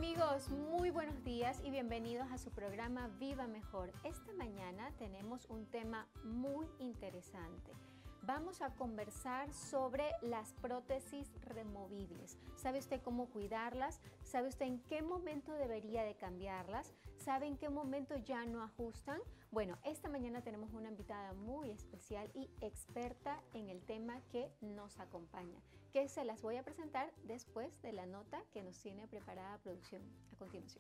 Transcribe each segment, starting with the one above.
amigos, muy buenos días y bienvenidos a su programa Viva Mejor. Esta mañana tenemos un tema muy interesante. Vamos a conversar sobre las prótesis removibles. ¿Sabe usted cómo cuidarlas? ¿Sabe usted en qué momento debería de cambiarlas? ¿Sabe en qué momento ya no ajustan? Bueno, esta mañana tenemos una invitada muy especial y experta en el tema que nos acompaña, que se las voy a presentar después de la nota que nos tiene preparada producción a continuación.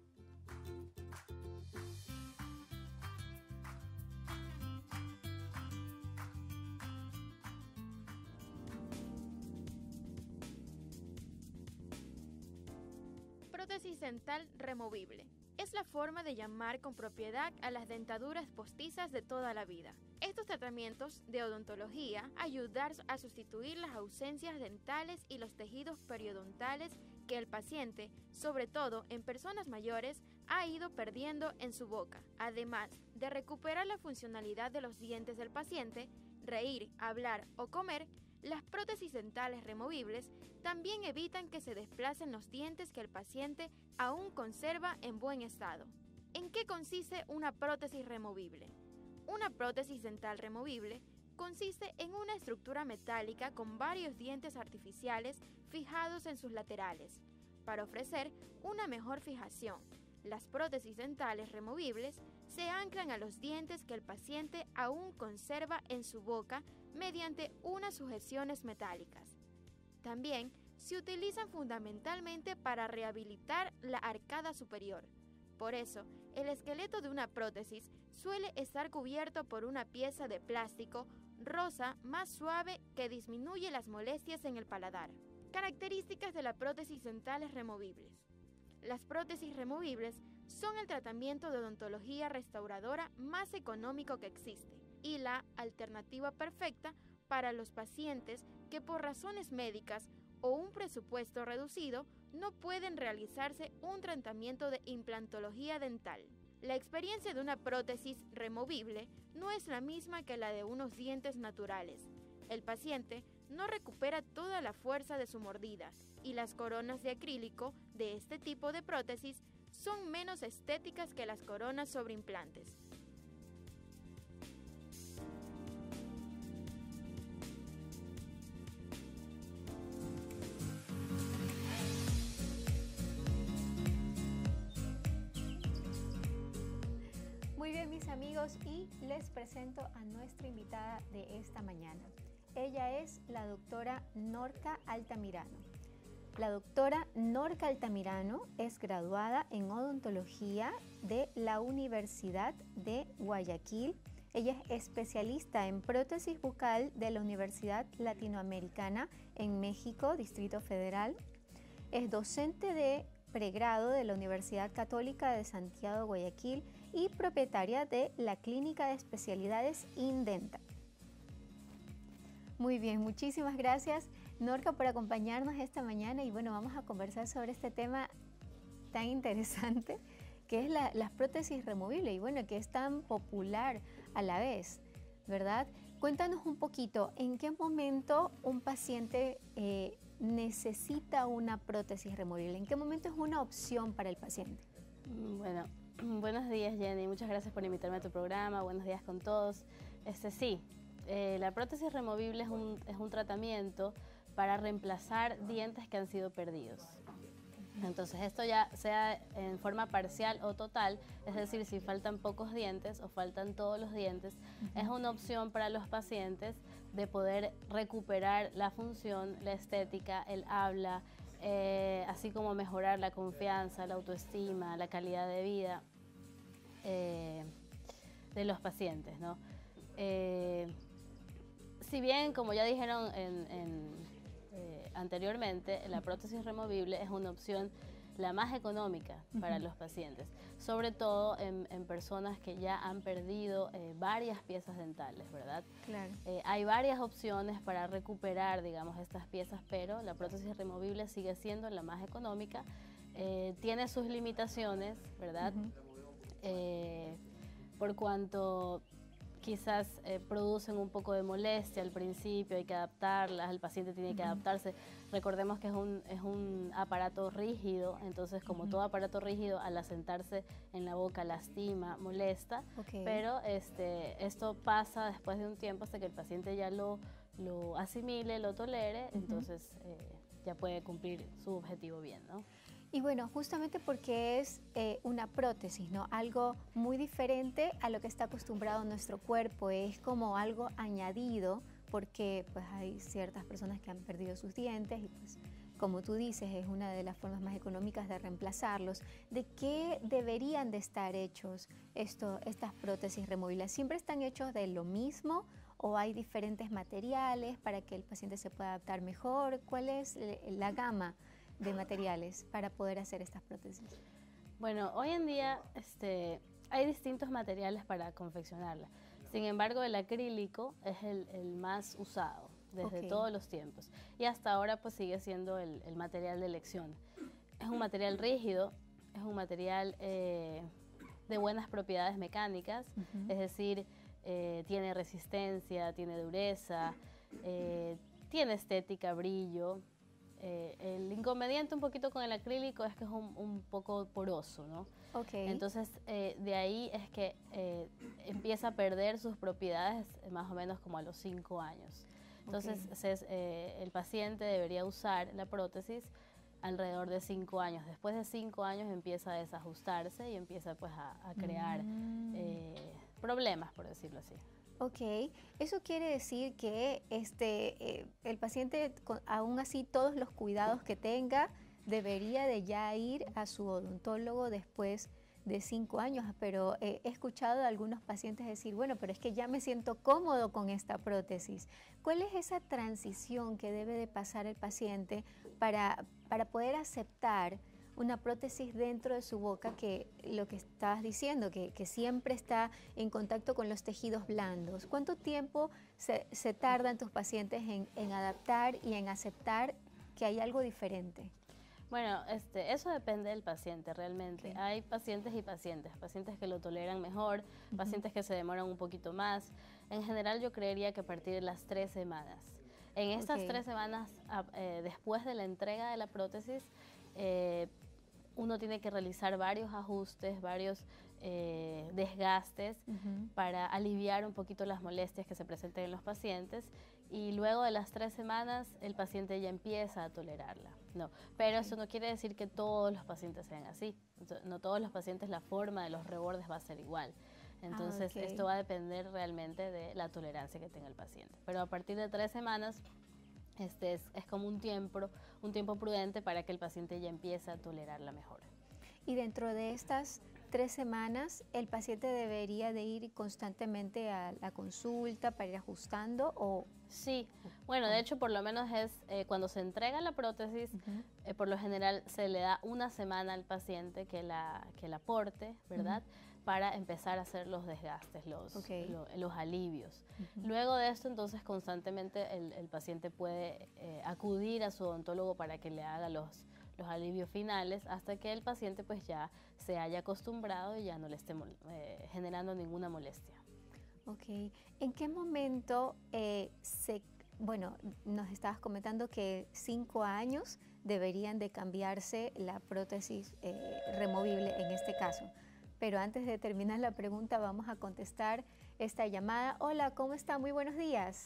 Prótesis dental removible. Es la forma de llamar con propiedad a las dentaduras postizas de toda la vida. Estos tratamientos de odontología ayudan a sustituir las ausencias dentales y los tejidos periodontales que el paciente, sobre todo en personas mayores, ha ido perdiendo en su boca. Además de recuperar la funcionalidad de los dientes del paciente, reír, hablar o comer, las prótesis dentales removibles también evitan que se desplacen los dientes que el paciente aún conserva en buen estado. ¿En qué consiste una prótesis removible? Una prótesis dental removible consiste en una estructura metálica con varios dientes artificiales fijados en sus laterales, para ofrecer una mejor fijación. Las prótesis dentales removibles se anclan a los dientes que el paciente aún conserva en su boca mediante unas sujeciones metálicas. También se utilizan fundamentalmente para rehabilitar la arcada superior. Por eso, el esqueleto de una prótesis suele estar cubierto por una pieza de plástico rosa más suave que disminuye las molestias en el paladar. Características de las prótesis dentales removibles. Las prótesis removibles son el tratamiento de odontología restauradora más económico que existe y la alternativa perfecta para los pacientes que por razones médicas o un presupuesto reducido no pueden realizarse un tratamiento de implantología dental. La experiencia de una prótesis removible no es la misma que la de unos dientes naturales. El paciente no recupera toda la fuerza de su mordida y las coronas de acrílico de este tipo de prótesis son menos estéticas que las coronas sobre implantes. Muy bien, mis amigos, y les presento a nuestra invitada de esta mañana. Ella es la doctora Norca Altamirano. La doctora Norca Altamirano es graduada en odontología de la Universidad de Guayaquil. Ella es especialista en prótesis bucal de la Universidad Latinoamericana en México, Distrito Federal. Es docente de pregrado de la Universidad Católica de Santiago, Guayaquil, y propietaria de la Clínica de Especialidades Indenta. Muy bien, muchísimas gracias, Norca, por acompañarnos esta mañana, y bueno, vamos a conversar sobre este tema tan interesante que es las prótesis removibles, y bueno, que es tan popular a la vez, ¿verdad? Cuéntanos un poquito, ¿en qué momento un paciente necesita una prótesis removible? ¿En qué momento es una opción para el paciente? Bueno, buenos días, Jenny, muchas gracias por invitarme a tu programa, buenos días con todos. La prótesis removible es un tratamiento para reemplazar dientes que han sido perdidos. Entonces esto ya sea en forma parcial o total, es decir, si faltan pocos dientes o faltan todos los dientes, es una opción para los pacientes de poder recuperar la función, la estética, el habla, así como mejorar la confianza, la autoestima, la calidad de vida de los pacientes, ¿no? Si bien, como ya dijeron anteriormente, la prótesis removible es una opción la más económica para los pacientes, sobre todo en personas que ya han perdido varias piezas dentales, ¿verdad? Claro. Hay varias opciones para recuperar, digamos, estas piezas, pero la prótesis removible sigue siendo la más económica. Tiene sus limitaciones, ¿verdad? Por cuanto quizás producen un poco de molestia al principio, hay que adaptarlas, el paciente tiene que adaptarse. Recordemos que es un aparato rígido, entonces como todo aparato rígido, al asentarse en la boca lastima, molesta, pero esto pasa después de un tiempo hasta que el paciente ya lo asimile, lo tolere, entonces ya puede cumplir su objetivo bien, ¿no? Y bueno, justamente porque es una prótesis, ¿no? Algo muy diferente a lo que está acostumbrado nuestro cuerpo, es como algo añadido, porque pues hay ciertas personas que han perdido sus dientes y pues como tú dices, es una de las formas más económicas de reemplazarlos. ¿De qué deberían de estar hechos estas prótesis removibles? ¿Siempre están hechos de lo mismo o hay diferentes materiales para que el paciente se pueda adaptar mejor? ¿Cuál es la gama de materiales para poder hacer estas prótesis? Bueno, hoy en día hay distintos materiales para confeccionarla. Sin embargo, el acrílico es el más usado desde todos los tiempos y hasta ahora pues sigue siendo el material de elección. Es un material rígido, es un material de buenas propiedades mecánicas, es decir, tiene resistencia, tiene dureza, tiene estética, brillo. El inconveniente un poquito con el acrílico es que es un poco poroso, ¿no? Entonces, de ahí es que empieza a perder sus propiedades más o menos como a los 5 años. Entonces, el paciente debería usar la prótesis alrededor de 5 años. Después de 5 años empieza a desajustarse y empieza pues a crear problemas, por decirlo así. Eso quiere decir que el paciente, aún así todos los cuidados que tenga, debería de ya ir a su odontólogo después de 5 años, pero he escuchado a algunos pacientes decir, bueno, pero es que ya me siento cómodo con esta prótesis. ¿Cuál es esa transición que debe de pasar el paciente para poder aceptar una prótesis dentro de su boca, que lo que estabas diciendo, que siempre está en contacto con los tejidos blandos? ¿Cuánto tiempo se tardan tus pacientes en adaptar y en aceptar que hay algo diferente? Bueno, eso depende del paciente realmente. Hay pacientes y pacientes que lo toleran mejor, pacientes que se demoran un poquito más. En general yo creería que a partir de las 3 semanas. En estas 3 semanas, después de la entrega de la prótesis, uno tiene que realizar varios ajustes, varios desgastes para aliviar un poquito las molestias que se presenten en los pacientes, y luego de las 3 semanas el paciente ya empieza a tolerarla. Pero eso no quiere decir que todos los pacientes sean así. No todos los pacientes, la forma de los rebordes va a ser igual. Entonces esto va a depender realmente de la tolerancia que tenga el paciente. Pero a partir de 3 semanas es como un tiempo prudente para que el paciente ya empiece a tolerarla mejor. Y dentro de estas 3 semanas, ¿el paciente debería de ir constantemente a la consulta para ir ajustando? Sí, bueno, de hecho por lo menos es cuando se entrega la prótesis, por lo general se le da 1 semana al paciente que la porte, ¿verdad? Para empezar a hacer los desgastes, los alivios. Luego de esto, entonces, constantemente el paciente puede acudir a su odontólogo para que le haga los alivios finales, hasta que el paciente pues ya se haya acostumbrado y ya no le esté generando ninguna molestia. ¿En qué momento bueno, nos estabas comentando que 5 años deberían de cambiarse la prótesis removible en este caso? Pero antes de terminar la pregunta, vamos a contestar esta llamada. Hola, ¿cómo está? Muy buenos días.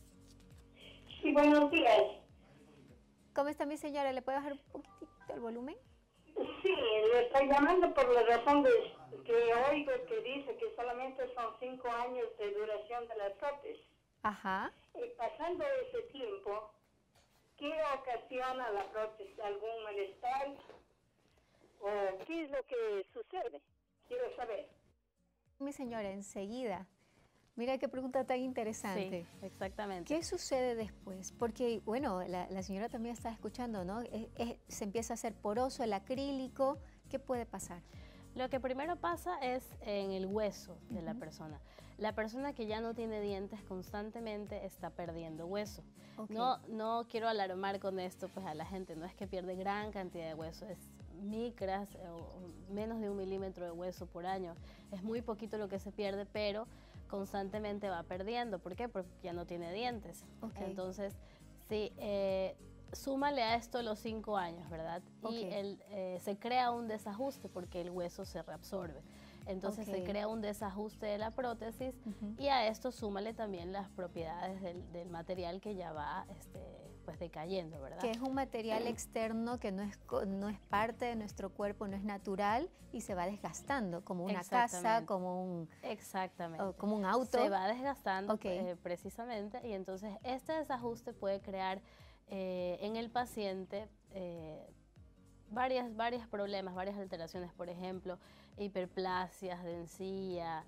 Sí, buenos días. ¿Cómo está mi señora? ¿Le puede bajar un poquitito el volumen? Sí, le estoy llamando por la razón de que oigo que dice que solamente son 5 años de duración de la prótesis. Pasando ese tiempo, ¿qué ocasiona la prótesis? ¿Algún malestar? ¿O qué es lo que sucede? Quiero saber. Mi señora, enseguida. Mira qué pregunta tan interesante. Sí, exactamente. ¿Qué sucede después? Porque, bueno, la señora también está escuchando, ¿no? Se empieza a hacer poroso el acrílico. ¿Qué puede pasar? Lo que primero pasa es en el hueso de la persona. La persona que ya no tiene dientes constantemente está perdiendo hueso. No quiero alarmar con esto pues a la gente, no es que pierde gran cantidad de hueso, es micras o menos de 1 milímetro de hueso por año. Es muy poquito lo que se pierde, pero constantemente va perdiendo. ¿Por qué? Porque ya no tiene dientes. Entonces, sí, súmale a esto los 5 años, ¿verdad? Y se crea un desajuste porque el hueso se reabsorbe. Entonces se crea un desajuste de la prótesis y a esto súmale también las propiedades del material que ya va pues decayendo, ¿verdad? Que es un material externo que no es parte de nuestro cuerpo, no es natural y se va desgastando, como una casa, como un, como un auto. Se va desgastando precisamente, y entonces este desajuste puede crear en el paciente varios problemas, varias alteraciones, por ejemplo, hiperplasias de encía,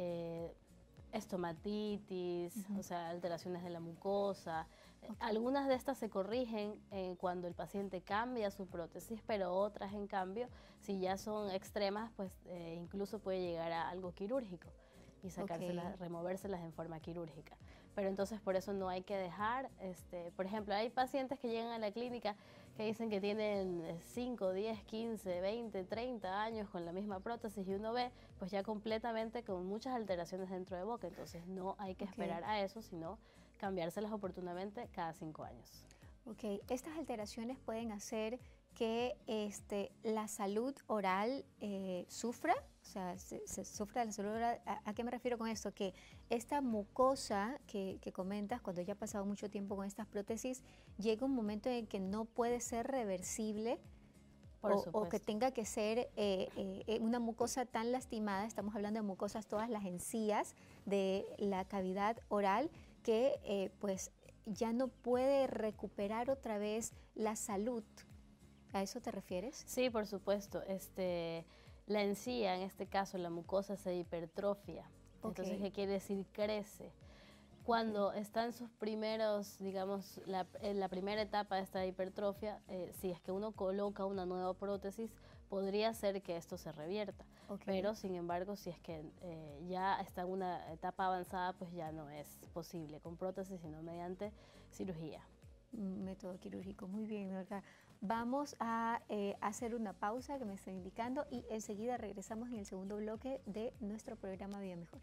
estomatitis, o sea, alteraciones de la mucosa. Algunas de estas se corrigen cuando el paciente cambia su prótesis, pero otras, en cambio, si ya son extremas, pues incluso puede llegar a algo quirúrgico y removérselas en forma quirúrgica. Pero entonces por eso no hay que dejar, por ejemplo, hay pacientes que llegan a la clínica que dicen que tienen 5, 10, 15, 20, 30 años con la misma prótesis y uno ve pues ya completamente con muchas alteraciones dentro de boca. Entonces no hay que esperar a eso, sino cambiárselas oportunamente cada 5 años. Estas alteraciones pueden hacer que la salud oral sufra, o sea, se sufra la salud oral. ¿A qué me refiero con esto? Que esta mucosa que comentas, cuando ya ha pasado mucho tiempo con estas prótesis, llega un momento en que no puede ser reversible o que tenga que ser una mucosa tan lastimada. Estamos hablando de mucosas, todas las encías de la cavidad oral, que pues ya no puede recuperar otra vez la salud. ¿A eso te refieres? Sí, por supuesto. La encía, en este caso la mucosa, se hipertrofia. Entonces, ¿qué quiere decir? Crece. Cuando está en sus primeros, digamos, en la primera etapa de esta hipertrofia, si es que uno coloca una nueva prótesis, podría ser que esto se revierta. Pero, sin embargo, si es que ya está en una etapa avanzada, pues ya no es posible con prótesis, sino mediante cirugía. Método quirúrgico. Muy bien, Norca. Vamos a hacer una pausa que me está indicando y enseguida regresamos en el segundo bloque de nuestro programa Vida Mejor.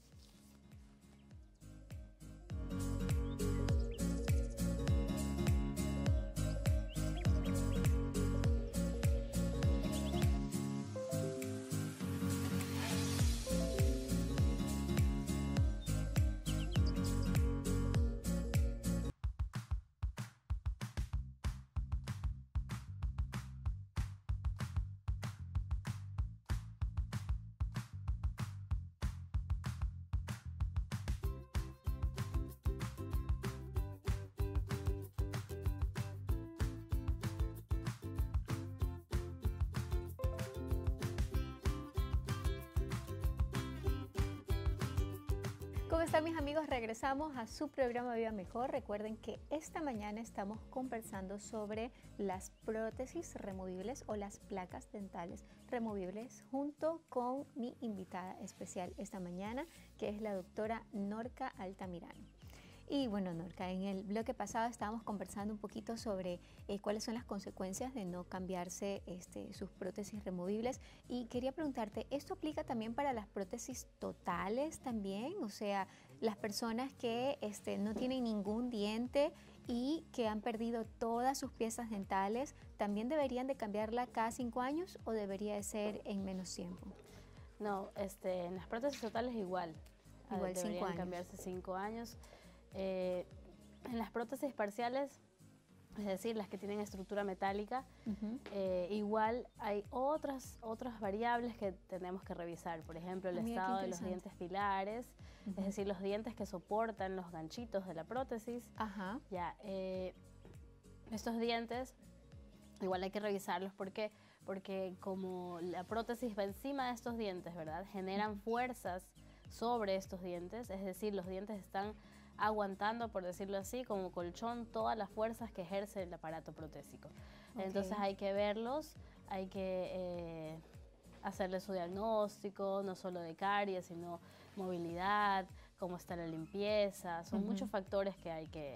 ¿Cómo están, mis amigos? Regresamos a su programa Vida Mejor. Recuerden que esta mañana estamos conversando sobre las prótesis removibles o las placas dentales removibles junto con mi invitada especial esta mañana, que es la doctora Norca Altamirano. Y bueno, Norca, en el bloque pasado estábamos conversando un poquito sobre cuáles son las consecuencias de no cambiarse sus prótesis removibles, y quería preguntarte, ¿esto aplica también para las prótesis totales también? O sea, las personas que no tienen ningún diente y que han perdido todas sus piezas dentales, ¿también deberían de cambiarla cada 5 años o debería de ser en menos tiempo? No, en las prótesis totales igual. Igual 5 deberían años. Cambiarse 5 años. En las prótesis parciales, es decir, las que tienen estructura metálica, igual hay otras variables que tenemos que revisar. Por ejemplo, el estado de los dientes pilares, es decir, los dientes que soportan los ganchitos de la prótesis. Ya, estos dientes igual hay que revisarlos porque como la prótesis va encima de estos dientes, ¿verdad? Generan fuerzas sobre estos dientes, es decir, los dientes están aguantando, por decirlo así, como colchón, todas las fuerzas que ejerce el aparato protésico. Entonces hay que verlos, hay que hacerle su diagnóstico, no solo de caries, sino movilidad, cómo está la limpieza. Son muchos factores que hay que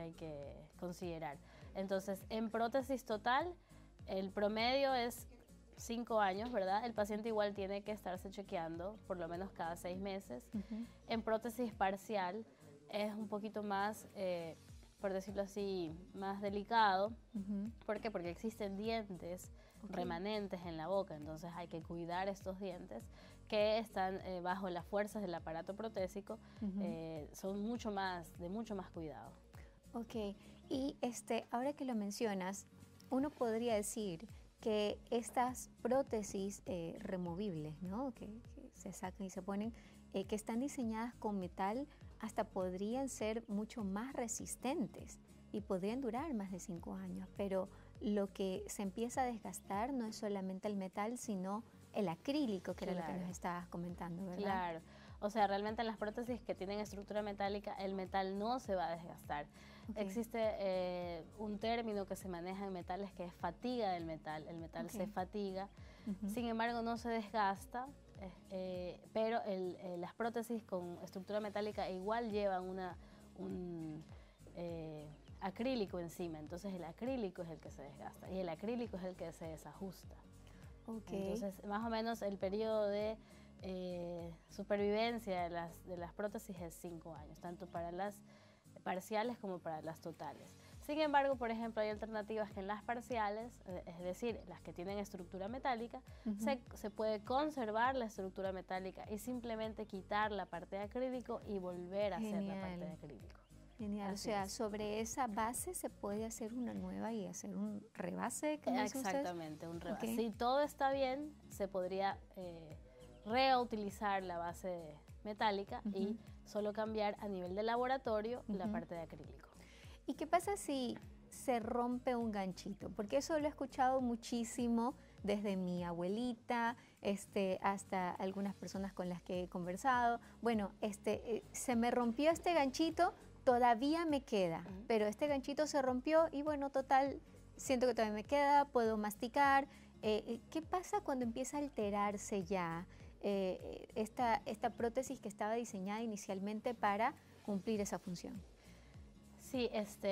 considerar. Entonces, en prótesis total, el promedio es 5 años, ¿verdad? El paciente igual tiene que estarse chequeando por lo menos cada 6 meses. En prótesis parcial es un poquito más, por decirlo así, más delicado. ¿Por qué? Porque existen dientes remanentes en la boca, entonces hay que cuidar estos dientes que están bajo las fuerzas del aparato protésico, son de mucho más cuidado. Ok, y ahora que lo mencionas, uno podría decir que estas prótesis removibles, ¿no? que se sacan y se ponen, que están diseñadas con metal, hasta podrían ser mucho más resistentes y podrían durar más de 5 años, pero lo que se empieza a desgastar no es solamente el metal, sino el acrílico, que era lo que nos estabas comentando, ¿verdad? Claro, o sea, realmente en las prótesis que tienen estructura metálica, el metal no se va a desgastar. Existe un término que se maneja en metales que es fatiga del metal. El metal se fatiga, sin embargo no se desgasta, pero las prótesis con estructura metálica igual llevan un acrílico encima, entonces el acrílico es el que se desgasta y el acrílico es el que se desajusta. Entonces más o menos el periodo de supervivencia de las prótesis es 5 años, tanto para las parciales como para las totales. Sin embargo, por ejemplo, hay alternativas que en las parciales, es decir, las que tienen estructura metálica, se puede conservar la estructura metálica y simplemente quitar la parte de acrílico y volver a hacer la parte de acrílico. Genial, o sea, sobre esa base se puede hacer una nueva y hacer un rebase. Exactamente, un rebase. Si todo está bien, se podría reutilizar la base metálica y solo cambiar a nivel de laboratorio la parte de acrílico. ¿Y qué pasa si se rompe un ganchito? Porque eso lo he escuchado muchísimo desde mi abuelita hasta algunas personas con las que he conversado. Bueno, se me rompió este ganchito, todavía me queda, pero este ganchito se rompió y bueno, total, siento que todavía me queda, puedo masticar. ¿Qué pasa cuando empieza a alterarse ya esta prótesis que estaba diseñada inicialmente para cumplir esa función? Sí,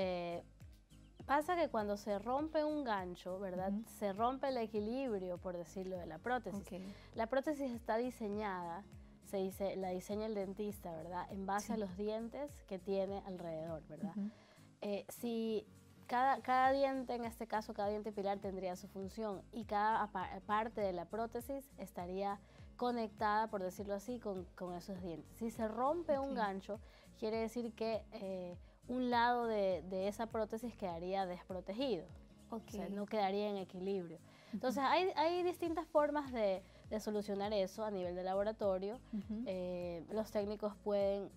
pasa que cuando se rompe un gancho, ¿verdad? Se rompe el equilibrio, por decirlo, de la prótesis. La prótesis está diseñada, la diseña el dentista, ¿verdad? En base a los dientes que tiene alrededor, ¿verdad? Si cada diente, en este caso, cada diente pilar tendría su función y cada parte de la prótesis estaría conectada, por decirlo así, con esos dientes. Si se rompe un gancho, quiere decir que un lado de esa prótesis quedaría desprotegido, o sea, no quedaría en equilibrio. Entonces hay distintas formas de solucionar eso a nivel de laboratorio. Los técnicos pueden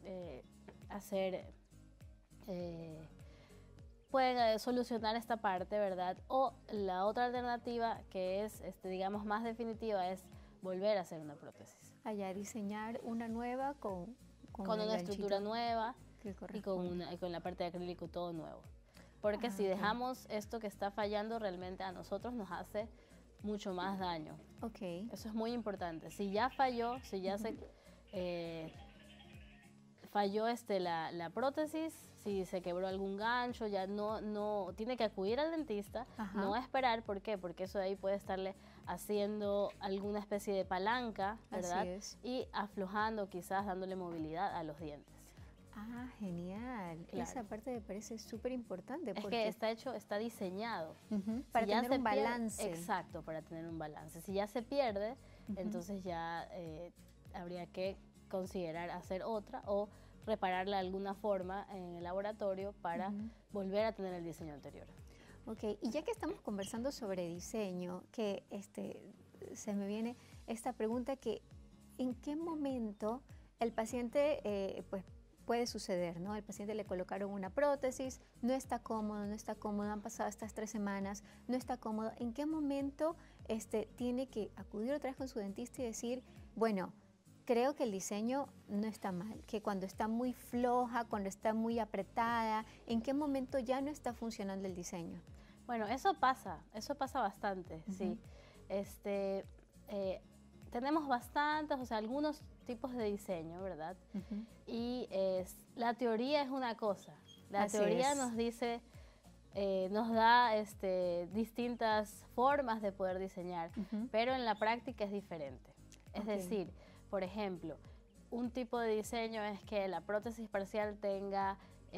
solucionar esta parte, ¿verdad? O la otra alternativa que es, digamos, más definitiva es volver a hacer una prótesis. Diseñar una nueva con una estructura nueva y con la parte de acrílico todo nuevo. Porque si dejamos esto que está fallando, realmente a nosotros nos hace mucho más daño. Eso es muy importante. Si ya falló, si ya falló la prótesis, si se quebró algún gancho, ya no tiene que acudir al dentista, no esperar. ¿Por qué? Porque eso de ahí puede estarle haciendo alguna especie de palanca, ¿verdad? Y aflojando, quizás dándole movilidad a los dientes. Genial. Claro. Esa parte me parece súper importante. Es que está diseñado. Para tener un balance. Exacto, para tener un balance. Si ya se pierde, entonces ya habría que considerar hacer otra o repararla de alguna forma en el laboratorio para volver a tener el diseño anterior. Y ya que estamos conversando sobre diseño, que se me viene esta pregunta que ¿en qué momento el paciente puede suceder, ¿no? El paciente le colocaron una prótesis, no está cómodo, han pasado estas 3 semanas, no está cómodo. ¿En qué momento tiene que acudir otra vez con su dentista y decir, bueno, creo que el diseño no está mal, que cuando está muy floja, cuando está muy apretada, ¿en qué momento ya no está funcionando el diseño? Bueno, eso pasa bastante, sí. Tenemos bastantes, o sea, algunos tipos de diseño, ¿verdad? Y la teoría es una cosa. La teoría nos dice nos da distintas formas de poder diseñar, pero en la práctica es diferente. Es decir, por ejemplo, un tipo de diseño es que la prótesis parcial tenga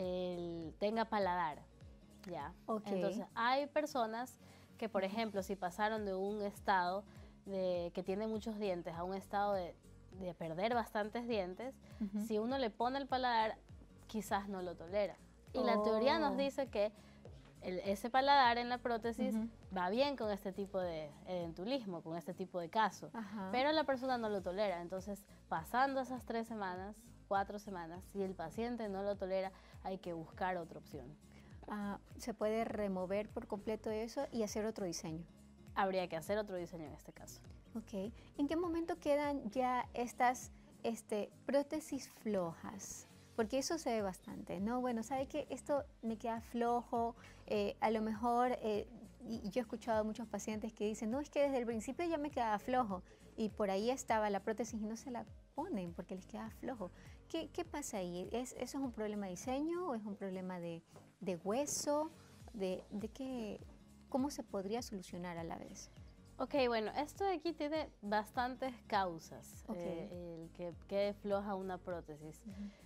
paladar, ¿ya? Entonces, hay personas que, por ejemplo, si pasaron de un estado que tiene muchos dientes a un estado de perder bastantes dientes, si uno le pone el paladar, quizás no lo tolera. Y la teoría nos dice que ese paladar en la prótesis va bien con este tipo de edentulismo, con este tipo de caso, pero la persona no lo tolera. Entonces, pasando esas 3 semanas, 4 semanas, si el paciente no lo tolera, hay que buscar otra opción. ¿Se puede remover por completo eso y hacer otro diseño? Habría que hacer otro diseño en este caso. Ok. ¿En qué momento quedan ya estas prótesis flojas? Porque eso se ve bastante, ¿no? Bueno, ¿sabe qué? Esto me queda flojo, a lo mejor, y yo he escuchado a muchos pacientes que dicen, no, es que desde el principio ya me quedaba flojo, y por ahí estaba la prótesis y no se la ponen porque les queda flojo. ¿Qué pasa ahí? ¿Eso es un problema de diseño o es un problema de hueso? ¿De qué? ¿Cómo se podría solucionar a la vez? Ok, bueno, esto de aquí tiene bastantes causas, el que quede floja una prótesis.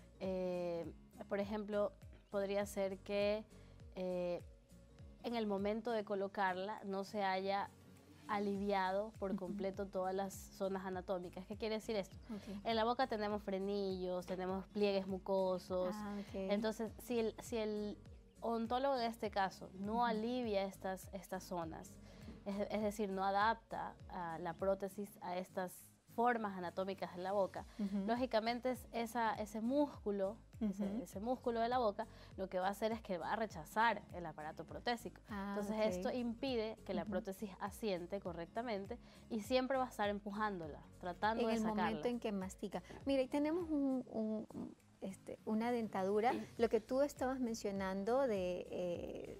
Por ejemplo, podría ser que en el momento de colocarla no se haya aliviado por completo todas las zonas anatómicas. ¿Qué quiere decir esto? En la boca tenemos frenillos, tenemos pliegues mucosos. Entonces, si el odontólogo en este caso no alivia estas zonas, es decir, no adapta a la prótesis a estas formas anatómicas de la boca, lógicamente ese músculo, ese músculo de la boca, lo que va a hacer es que va a rechazar el aparato protésico. Entonces esto impide que la prótesis asiente correctamente y siempre va a estar empujándola, tratando de sacarla. En el momento en que mastica. Mira, y tenemos una dentadura, lo que tú estabas mencionando de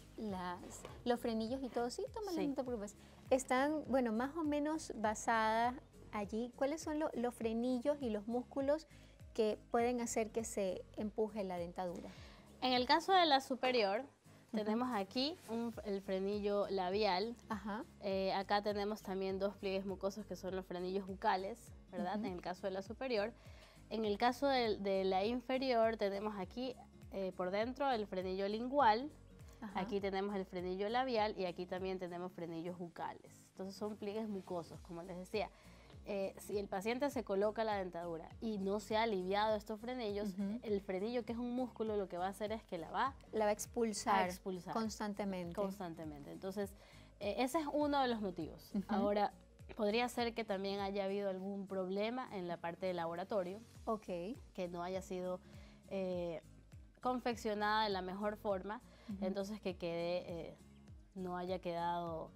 los frenillos y todo, sí, tómalo, no te preocupes. Están, bueno, más o menos basadas allí. ¿Cuáles son los frenillos y los músculos que pueden hacer que se empuje la dentadura? En el caso de la superior, tenemos aquí el frenillo labial. Acá tenemos también 2 pliegues mucosos que son los frenillos bucales, ¿verdad? En el caso de la superior. En el caso de la inferior, tenemos aquí por dentro el frenillo lingual. Aquí tenemos el frenillo labial y aquí también tenemos frenillos bucales. Entonces son pliegues mucosos, como les decía. Si el paciente se coloca la dentadura y no se ha aliviado estos frenillos, el frenillo, que es un músculo, lo que va a hacer es que la va a expulsar constantemente. Entonces, ese es uno de los motivos. Ahora, podría ser que también haya habido algún problema en la parte del laboratorio, que no haya sido confeccionada de la mejor forma, entonces que no haya quedado...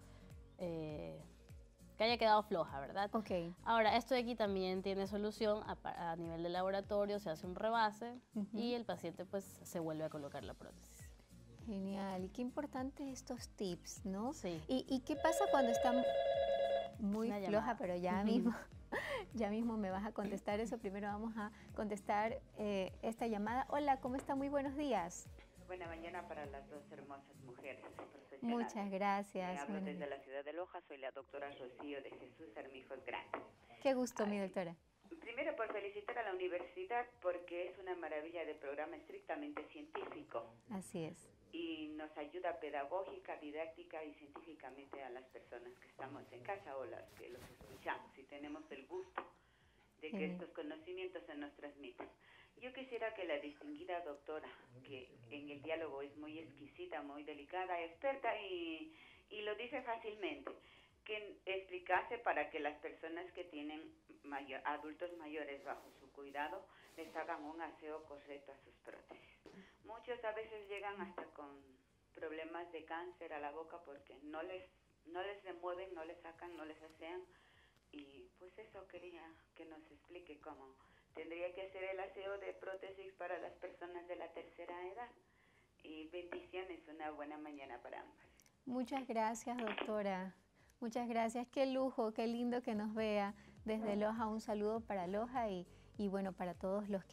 que haya quedado floja, ¿verdad? Ahora, esto de aquí también tiene solución a nivel de laboratorio, se hace un rebase y el paciente pues se vuelve a colocar la prótesis. Genial, y qué importantes estos tips, ¿no? Sí. ¿Y qué pasa cuando está muy floja, pero ya mismo me vas a contestar eso? Primero vamos a contestar esta llamada. Hola, ¿cómo está? Muy buenos días. Buena mañana para las 2 hermosas mujeres profesionales. Muchas gracias. Hablo desde la ciudad de Loja, soy la doctora Rocío de Jesús Armijos Grande. Qué gusto, mi doctora. Primero, por felicitar a la universidad porque es una maravilla de programa estrictamente científico. Así es. Y nos ayuda pedagógica, didáctica y científicamente a las personas que estamos en casa o las que los escuchamos y tenemos el gusto de que estos conocimientos se nos transmitan. Yo quisiera que la distinguida doctora, que en el diálogo es muy exquisita, muy delicada, experta y lo dice fácilmente, que explicase para que las personas que tienen adultos mayores bajo su cuidado les hagan un aseo correcto a sus prótesis. Muchos a veces llegan hasta con problemas de cáncer a la boca porque no les remueven, no les sacan, no les asean y pues eso quería que nos explique cómo tendría que hacer el aseo de prótesis para las personas de la tercera edad. Y bendiciones, una buena mañana para ambas. Muchas gracias, doctora. Muchas gracias. Qué lujo, qué lindo que nos vea desde Loja. Un saludo para Loja y bueno, para todos los que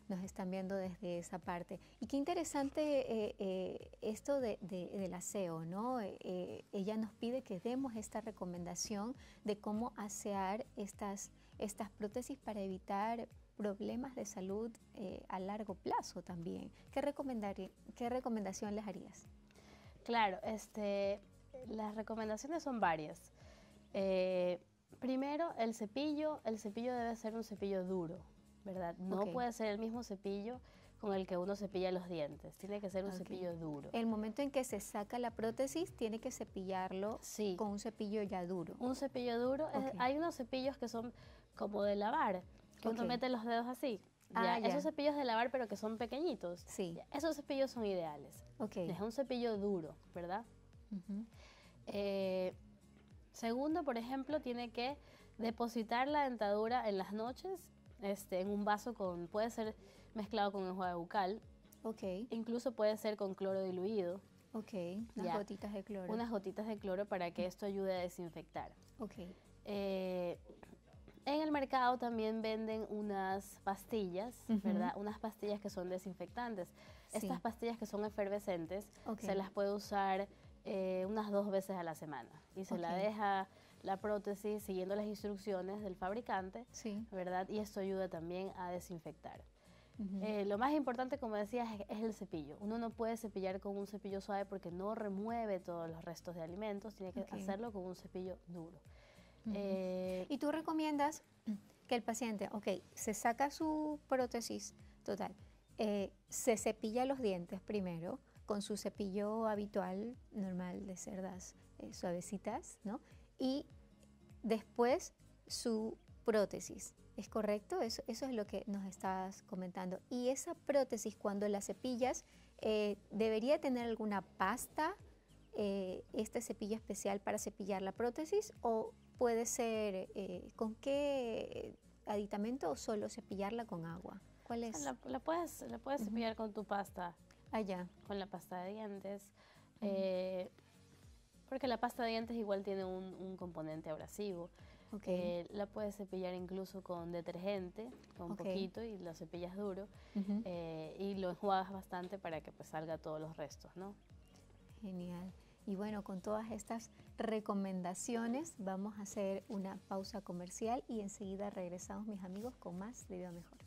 nos están viendo desde esa parte. Y qué interesante esto del aseo, ¿no? Ella nos pide que demos esta recomendación de cómo asear estas prótesis para evitar problemas de salud a largo plazo también. ¿Qué recomendación les harías? Claro, las recomendaciones son varias. Primero, el cepillo debe ser un cepillo duro, ¿verdad? No puede ser el mismo cepillo con el que uno cepilla los dientes, tiene que ser un cepillo duro. El momento en que se saca la prótesis, tiene que cepillarlo con un cepillo ya duro. Un cepillo duro, hay unos cepillos que son como de lavar, que uno mete los dedos así. Esos cepillos de lavar, pero que son pequeñitos, esos cepillos son ideales. Es un cepillo duro, ¿verdad? Segundo, por ejemplo, tiene que depositar la dentadura en las noches en un vaso puede ser mezclado con enjuague bucal. Incluso puede ser con cloro diluido. Unas gotitas de cloro. Unas gotitas de cloro para que esto ayude a desinfectar. En el mercado también venden unas pastillas, ¿verdad? Unas pastillas que son desinfectantes. Estas pastillas que son efervescentes se las puede usar unas 2 veces a la semana y se la deja la prótesis siguiendo las instrucciones del fabricante, ¿verdad? Y esto ayuda también a desinfectar. Lo más importante, como decías, es el cepillo. Uno no puede cepillar con un cepillo suave porque no remueve todos los restos de alimentos, tiene que hacerlo con un cepillo duro. ¿Y tú recomiendas que el paciente, se saca su prótesis total, se cepilla los dientes primero con su cepillo habitual, normal, de cerdas suavecitas, ¿no? Y después su prótesis? ¿Es correcto? Eso es lo que nos estás comentando. Y esa prótesis, cuando la cepillas, ¿debería tener alguna pasta, este cepillo especial para cepillar la prótesis? ¿O puede ser con qué aditamento o solo cepillarla con agua? ¿Cuál es? La puedes cepillar con tu pasta. Con la pasta de dientes. Porque la pasta de dientes igual tiene un componente abrasivo. La puedes cepillar incluso con detergente, con poquito, y lo cepillas duro. Y lo enjuagas bastante para que pues salga todos los restos, ¿no? Genial. Y bueno, con todas estas recomendaciones vamos a hacer una pausa comercial y enseguida regresamos, mis amigos, con más de Viva Mejor.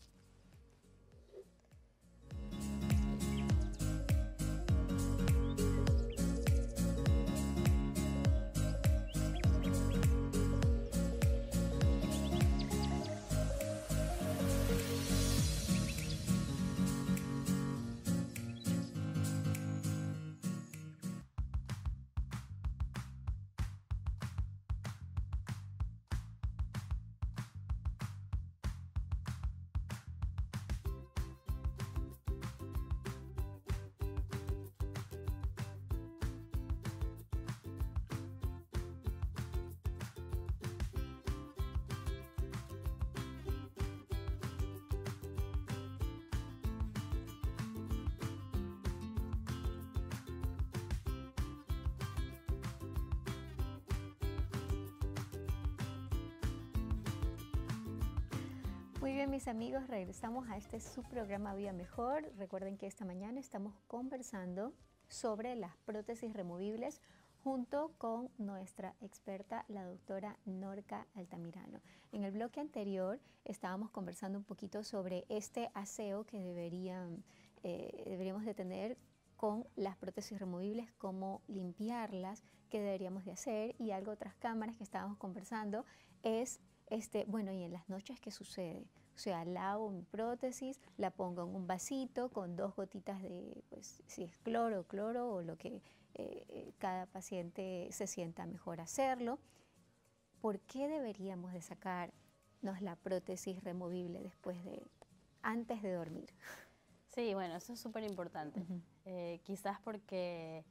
Muy bien, mis amigos, regresamos a su programa Viva Mejor. Recuerden que esta mañana estamos conversando sobre las prótesis removibles junto con nuestra experta, la doctora Norca Altamirano. En el bloque anterior estábamos conversando un poquito sobre este aseo que deberíamos de tener con las prótesis removibles, cómo limpiarlas, qué deberíamos de hacer, y algo tras cámaras que estábamos conversando es bueno, ¿y en las noches qué sucede? O sea, lavo mi prótesis, la pongo en un vasito con 2 gotitas de, pues, si es cloro o lo que cada paciente se sienta mejor hacerlo. ¿Por qué deberíamos de sacarnos la prótesis removible antes de dormir? Sí, bueno, eso es súper importante. Quizás porque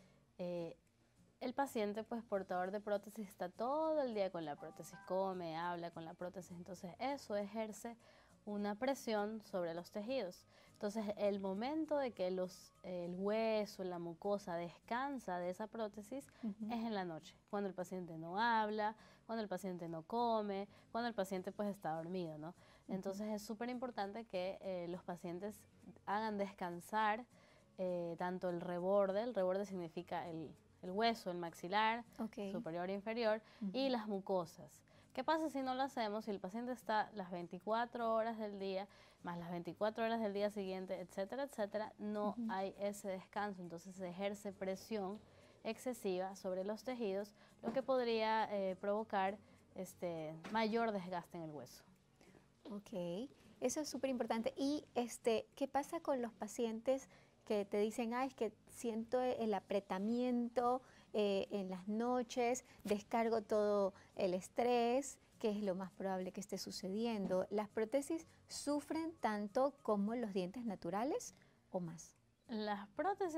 el paciente, pues, portador de prótesis, está todo el día con la prótesis, come, habla con la prótesis, entonces eso ejerce una presión sobre los tejidos. Entonces, el momento de que el hueso, la mucosa descansa de esa prótesis es en la noche, cuando el paciente no habla, cuando el paciente no come, cuando el paciente pues está dormido, ¿no? Entonces es súper importante que los pacientes hagan descansar tanto el reborde significa el hueso, el maxilar, superior e inferior, y las mucosas. ¿Qué pasa si no lo hacemos? Si el paciente está las 24 horas del día, más las 24 horas del día siguiente, etcétera, etcétera, no hay ese descanso, entonces se ejerce presión excesiva sobre los tejidos, lo que podría provocar mayor desgaste en el hueso. Ok, eso es súper importante. ¿Y qué pasa con los pacientes que te dicen, es que siento el apretamiento en las noches, descargo todo el estrés, que es lo más probable que esté sucediendo? ¿Las prótesis sufren tanto como los dientes naturales o más? Las prótesis,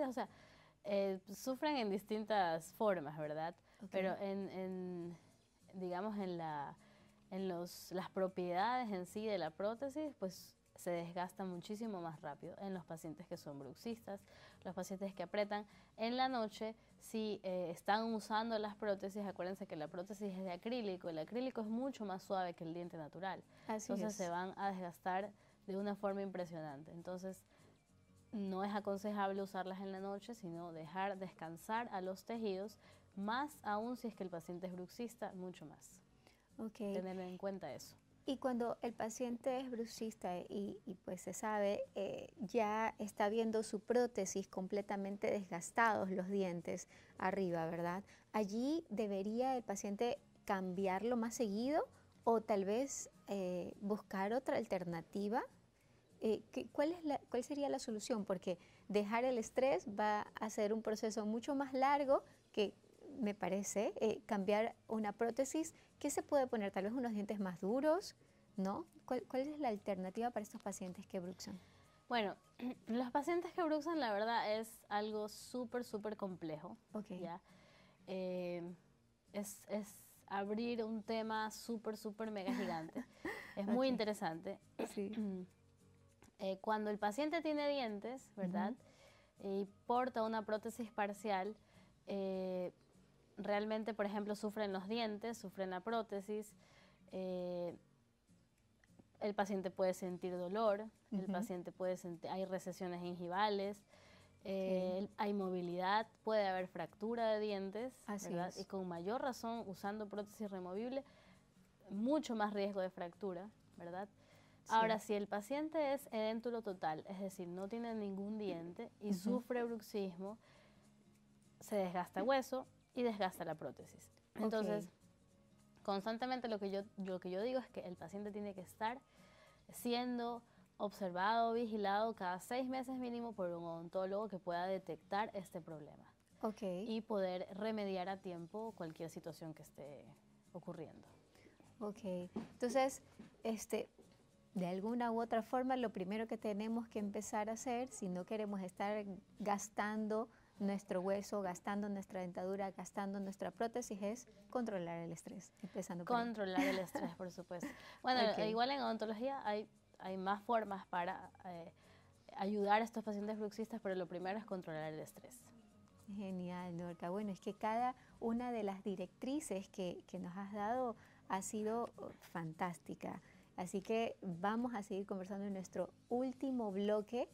sufren en distintas formas, ¿verdad? Pero digamos, en las propiedades en sí de la prótesis, pues se desgasta muchísimo más rápido en los pacientes que son bruxistas, los pacientes que apretan. En la noche, si están usando las prótesis, acuérdense que la prótesis es de acrílico, el acrílico es mucho más suave que el diente natural. Entonces se van a desgastar de una forma impresionante. Entonces no es aconsejable usarlas en la noche, sino dejar descansar a los tejidos, más aún si es que el paciente es bruxista, mucho más. Tener en cuenta eso. Y cuando el paciente es bruxista y pues se sabe, ya está viendo su prótesis completamente desgastados los dientes arriba, ¿verdad? ¿Allí debería el paciente cambiarlo más seguido o tal vez buscar otra alternativa? ¿Cuál sería la solución? Porque dejar el estrés va a ser un proceso mucho más largo que, me parece, cambiar una prótesis. ¿Qué se puede poner? Tal vez unos dientes más duros, ¿no? ¿Cuál es la alternativa para estos pacientes que bruxan? Bueno, los pacientes que bruxan, la verdad, es algo súper, súper complejo. ¿Ya? Es abrir un tema súper, súper mega gigante. Es muy interesante. Sí. Cuando el paciente tiene dientes, ¿verdad? Y porta una prótesis parcial, realmente, por ejemplo, sufren los dientes, sufren la prótesis, el paciente puede sentir dolor, el paciente puede sentir, hay recesiones gingivales, hay movilidad, puede haber fractura de dientes, ¿verdad? Y con mayor razón, usando prótesis removible, mucho más riesgo de fractura, ¿verdad? Sí. Ahora, si el paciente es edéntulo total, es decir, no tiene ningún diente y sufre bruxismo, se desgasta hueso y desgasta la prótesis. Entonces, constantemente lo que yo digo es que el paciente tiene que estar siendo observado, vigilado cada 6 meses mínimo por un odontólogo que pueda detectar este problema y poder remediar a tiempo cualquier situación que esté ocurriendo. Entonces, de alguna u otra forma, lo primero que tenemos que empezar a hacer, si no queremos estar gastando nuestro hueso, gastando nuestra dentadura, gastando nuestra prótesis, es controlar el estrés. Controlar el estrés, por supuesto. Bueno, igual en odontología hay más formas para ayudar a estos pacientes bruxistas, pero lo primero es controlar el estrés. Genial, Norca. Bueno, es que cada una de las directrices que nos has dado ha sido fantástica. Así que vamos a seguir conversando en nuestro último bloque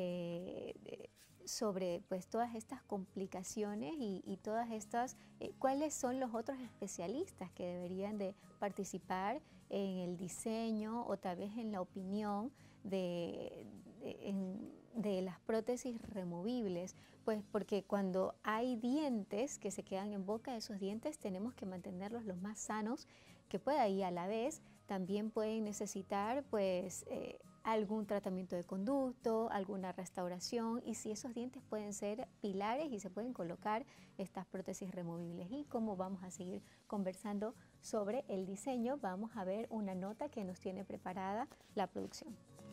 sobre pues todas estas complicaciones y todas estas, cuáles son los otros especialistas que deberían de participar en el diseño o tal vez en la opinión de las prótesis removibles, pues porque cuando hay dientes que se quedan en boca, esos dientes tenemos que mantenerlos lo más sanos que pueda, y a la vez también pueden necesitar pues algún tratamiento de conducto, alguna restauración, y si esos dientes pueden ser pilares y se pueden colocar estas prótesis removibles. Y como vamos a seguir conversando sobre el diseño, vamos a ver una nota que nos tiene preparada la producción.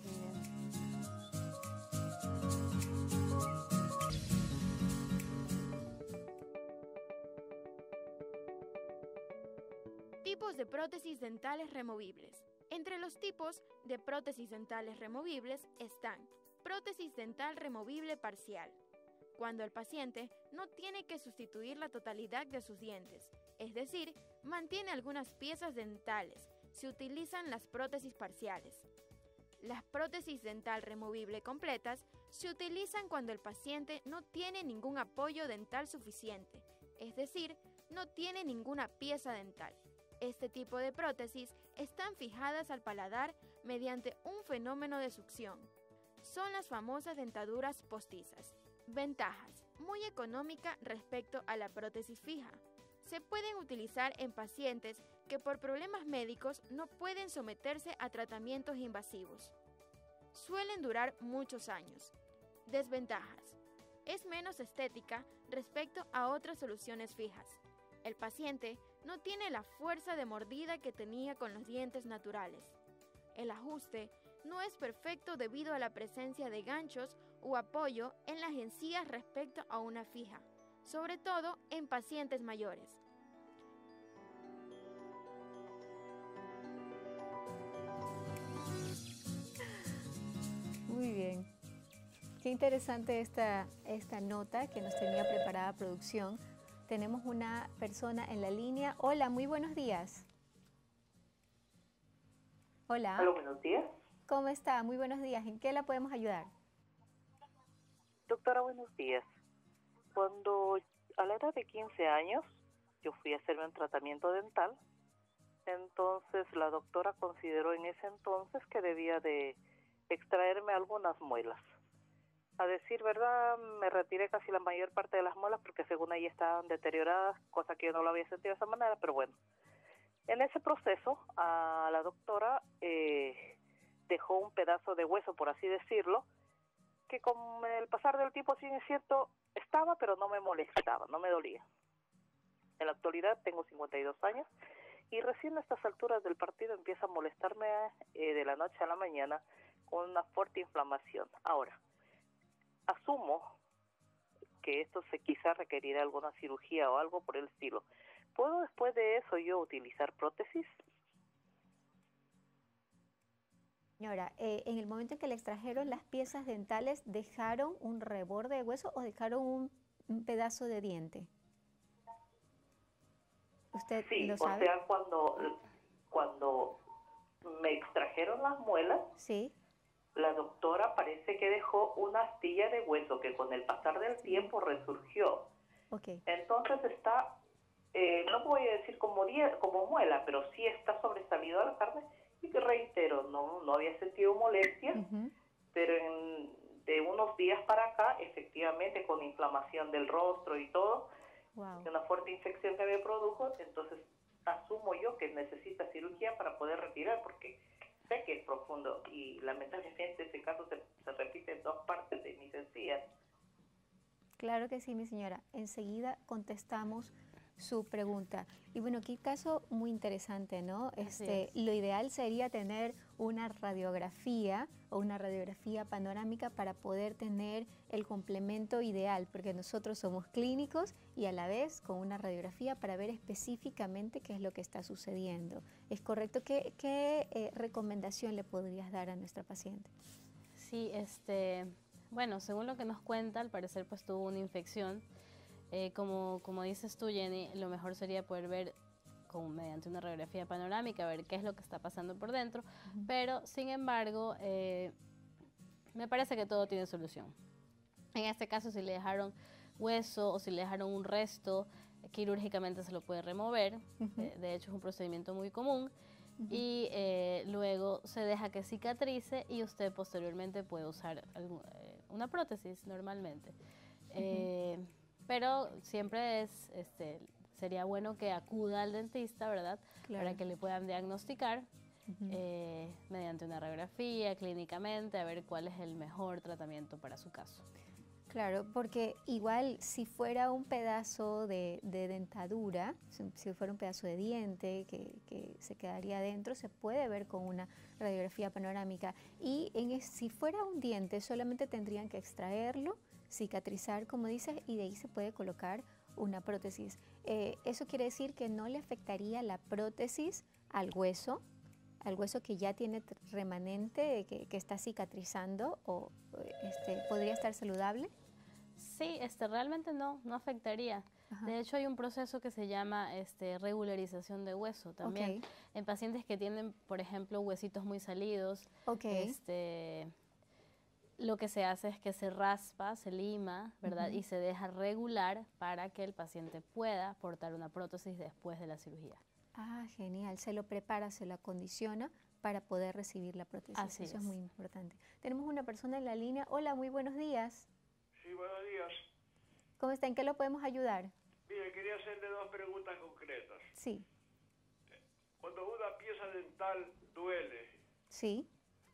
Tipos de prótesis dentales removibles. Entre los tipos de prótesis dentales removibles están prótesis dental removible parcial, cuando el paciente no tiene que sustituir la totalidad de sus dientes, es decir, mantiene algunas piezas dentales, se utilizan las prótesis parciales. Las prótesis dental removible completas se utilizan cuando el paciente no tiene ningún apoyo dental suficiente, es decir, no tiene ninguna pieza dental. Este tipo de prótesis están fijadas al paladar mediante un fenómeno de succión. Son las famosas dentaduras postizas. Ventajas: muy económica respecto a la prótesis fija. Se pueden utilizar en pacientes que por problemas médicos no pueden someterse a tratamientos invasivos. Suelen durar muchos años. Desventajas: es menos estética respecto a otras soluciones fijas. El paciente no tiene la fuerza de mordida que tenía con los dientes naturales. El ajuste no es perfecto debido a la presencia de ganchos o apoyo en las encías respecto a una fija, sobre todo en pacientes mayores. Muy bien. Qué interesante esta nota que nos tenía preparada producción. Tenemos una persona en la línea. Hola, muy buenos días. Hola. Hola, buenos días. ¿Cómo está? Muy buenos días. ¿En qué la podemos ayudar? Doctora, buenos días. Cuando a la edad de 15 años yo fui a hacerme un tratamiento dental, entonces la doctora consideró en ese entonces que debía de extraerme algunas muelas. A decir verdad, me retiré casi la mayor parte de las muelas porque según ella estaban deterioradas, cosa que yo no lo había sentido de esa manera, pero bueno. En ese proceso, a la doctora dejó un pedazo de hueso, por así decirlo, que con el pasar del tiempo, sí es cierto, estaba, pero no me molestaba, no me dolía. En la actualidad tengo 52 años y recién a estas alturas del partido empieza a molestarme de la noche a la mañana con una fuerte inflamación. Ahora, asumo que esto quizá requerirá alguna cirugía o algo por el estilo. ¿Puedo después de eso yo utilizar prótesis? Señora, en el momento en que le extrajeron las piezas dentales, ¿dejaron un reborde de hueso o dejaron un pedazo de diente? ¿Usted lo sabe? O sea, cuando me extrajeron las muelas, sí, la doctora parece que dejó una astilla de hueso que con el pasar del tiempo resurgió. Okay. Entonces está, no voy a decir como muela, pero sí está sobresalido a la carne. Y que reitero, no había sentido molestias, pero de unos días para acá, efectivamente, con inflamación del rostro y todo, una fuerte infección que me produjo, entonces asumo yo que necesita cirugía para poder retirar, porque sé que es profundo y lamentablemente ese caso se repite en dos partes de mis encías. Claro que sí, mi señora. Enseguida contestamos su pregunta. Y bueno, qué caso muy interesante, ¿no? Lo ideal sería tener una radiografía o una radiografía panorámica para poder tener el complemento ideal, porque nosotros somos clínicos y a la vez con una radiografía para ver específicamente qué es lo que está sucediendo. ¿Es correcto? ¿Qué recomendación le podrías dar a nuestra paciente? Sí, bueno, según lo que nos cuenta, al parecer pues tuvo una infección. Como dices tú, Jenny, lo mejor sería poder ver mediante una radiografía panorámica, ver qué es lo que está pasando por dentro, pero sin embargo, me parece que todo tiene solución. En este caso, si le dejaron hueso o si le dejaron un resto, quirúrgicamente se lo puede remover, de hecho es un procedimiento muy común, y luego se deja que cicatrice y usted posteriormente puede usar una prótesis normalmente. Pero siempre sería bueno que acuda al dentista, ¿verdad? Claro. Para que le puedan diagnosticar mediante una radiografía, clínicamente, a ver cuál es el mejor tratamiento para su caso. Claro, porque igual si fuera un pedazo de dentadura, si fuera un pedazo de diente que se quedaría adentro, se puede ver con una radiografía panorámica. Y si fuera un diente, solamente tendrían que extraerlo, cicatrizar, como dices, y de ahí se puede colocar una prótesis. Eso quiere decir que no le afectaría la prótesis al hueso que ya tiene remanente, que está cicatrizando, o podría estar saludable. Sí, realmente no afectaría. Ajá. De hecho, hay un proceso que se llama regularización de hueso también. En pacientes que tienen, por ejemplo, huesitos muy salidos, lo que se hace es que se raspa, se lima, ¿verdad? Y se deja regular para que el paciente pueda portar una prótesis después de la cirugía. Ah, genial. Se lo prepara, se lo acondiciona para poder recibir la prótesis. Así Eso es muy importante. Tenemos una persona en la línea. Hola, muy buenos días. Sí, buenos días. ¿Cómo está? ¿En qué lo podemos ayudar? Mire, quería hacerle dos preguntas concretas. Sí. Cuando una pieza dental duele, sí,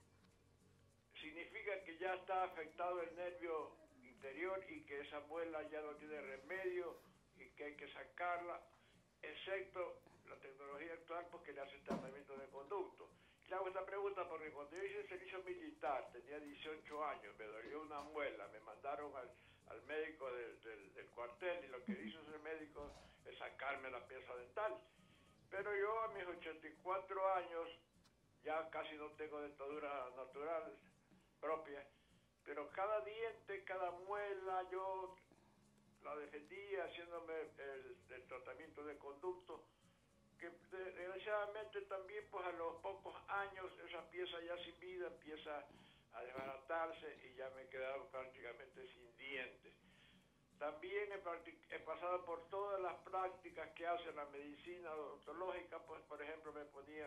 ¿significa que ya está afectado el nervio interior y que esa muela ya no tiene remedio y que hay que sacarla, excepto la tecnología actual porque le hace tratamiento de conducto? Le hago esta pregunta porque cuando yo hice el servicio militar, tenía 18 años, me dolió una muela, me mandaron al médico del cuartel y lo que hizo ese médico es sacarme la pieza dental. Pero yo a mis 84 años ya casi no tengo dentadura natural propia, pero cada diente, cada muela yo la defendí haciéndome el tratamiento de conducto, que desgraciadamente también pues a los pocos años esa pieza ya sin vida empieza a desbaratarse y ya me he quedado prácticamente sin dientes. También he pasado por todas las prácticas que hace la medicina odontológica, pues por ejemplo me ponían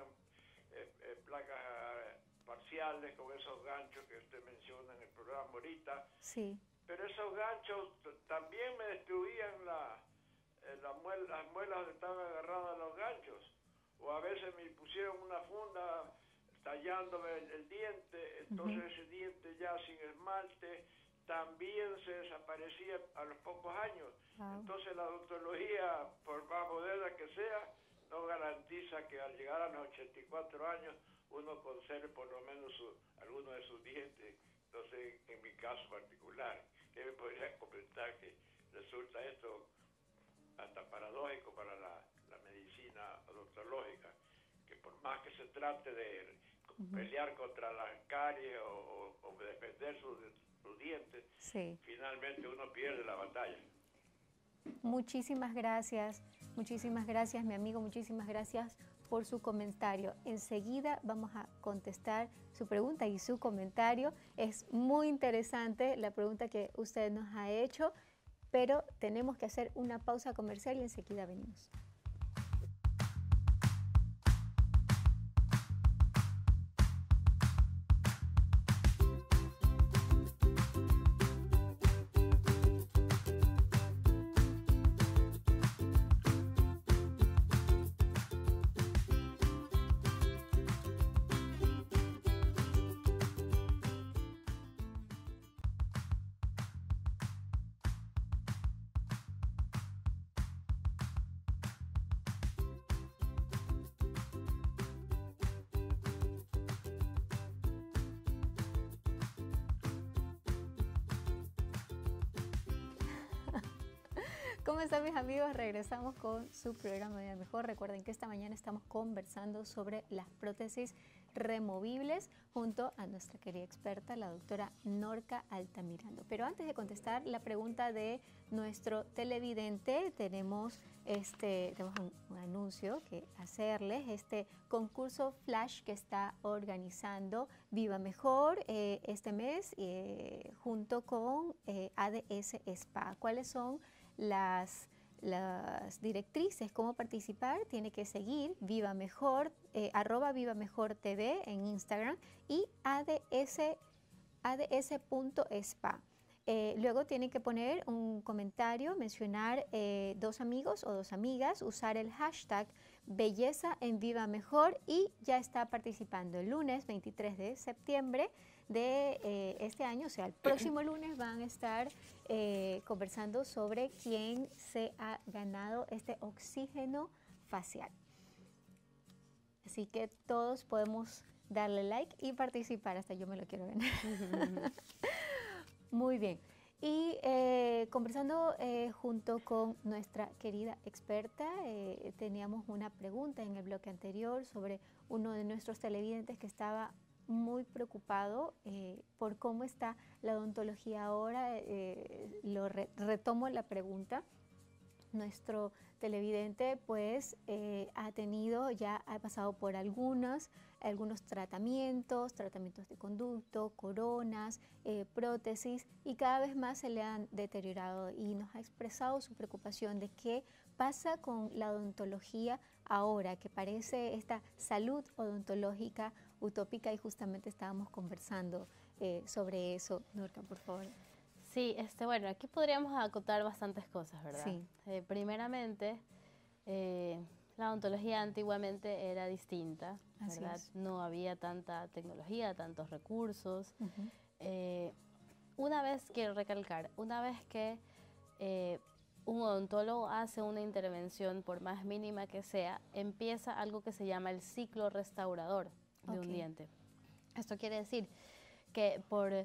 placas parciales con esos ganchos que usted menciona en el programa ahorita. Sí. Pero esos ganchos también me destruían las muelas donde estaban agarradas los ganchos. O a veces me pusieron una funda tallándome el diente, entonces ese diente ya sin esmalte también se desaparecía a los pocos años. Entonces la odontología, por más moderna que sea, no garantiza que al llegar a los 84 años uno conserve por lo menos alguno de sus dientes. Entonces, en mi caso particular, ¿qué me podría comentar que resulta esto hasta paradójico para la medicina odontológica? Que por más que se trate de pelear contra las caries o defender sus dientes, finalmente uno pierde la batalla. Muchísimas gracias, mi amigo, muchísimas gracias por su comentario. Enseguida vamos a contestar su pregunta y su comentario. Es muy interesante la pregunta que usted nos ha hecho, pero tenemos que hacer una pausa comercial y enseguida venimos. ¿Cómo están mis amigos? Regresamos con su programa Vida Mejor. Recuerden que esta mañana estamos conversando sobre las prótesis removibles junto a nuestra querida experta, la doctora Norca Altamirano. Pero antes de contestar la pregunta de nuestro televidente, tenemos un anuncio que hacerles, este concurso flash que está organizando Viva Mejor este mes junto con ADS Spa. ¿Cuáles son las directrices? ¿Cómo participar? Tiene que seguir Viva Mejor, @Viva Mejor TV en Instagram y ads.spa. Luego tienen que poner un comentario, mencionar 2 amigos o 2 amigas, usar el hashtag Belleza en Viva Mejor y ya está participando. El lunes 23 de septiembre de este año, o sea, el próximo lunes van a estar conversando sobre quién se ha ganado este oxígeno facial. Así que todos podemos darle like y participar, hasta yo me lo quiero ganar. Muy bien. Y conversando junto con nuestra querida experta, teníamos una pregunta en el bloque anterior sobre uno de nuestros televidentes que estaba muy preocupado por cómo está la odontología ahora. Retomo la pregunta. nuestro televidente pues ha pasado por algunos tratamientos de conducto, coronas, prótesis, y cada vez más se le han deteriorado, y nos ha expresado su preocupación de qué pasa con la odontología ahora, que parece esta salud odontológica utópica, y justamente estábamos conversando sobre eso. Norca, por favor. Sí, bueno, aquí podríamos acotar bastantes cosas, ¿verdad? Sí. Primeramente, la odontología antiguamente era distinta, ¿verdad? No había tanta tecnología, tantos recursos. Quiero recalcar, una vez que un odontólogo hace una intervención, por más mínima que sea, empieza algo que se llama el ciclo restaurador de un diente. Esto quiere decir que